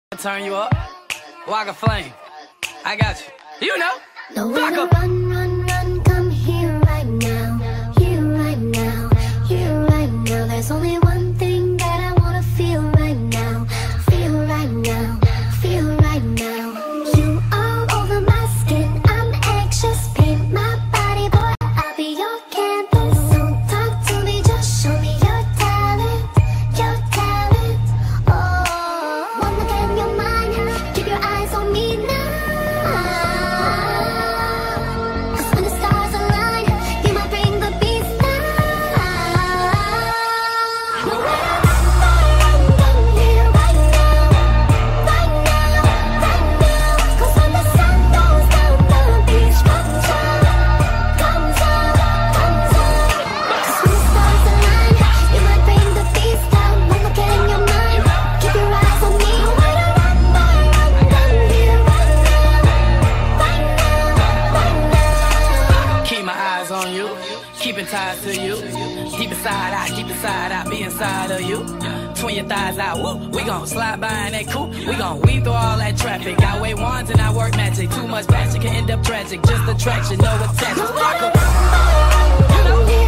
Turn you up like a flame. I got you. You know. Nowhere to run, run, run. Come here right now. Here right now. Here right now. There's only one thing that I wanna feel right now. Feel right now. Feel right now. You all over my skin. I'm anxious. Paint my body, boy. I'll be your canvas. So talk to me, just show me your talent. Your talent. Oh, one look in your mind. Keep your eyes on me now. On you, keeping ties to you. Deep inside, I be inside of you. Twin your thighs out, woo. We gon' slide by in that coupe. We gon' weave through all that traffic. I weigh wands and I work magic. Too much passion can end up tragic. Just attraction, no attachment.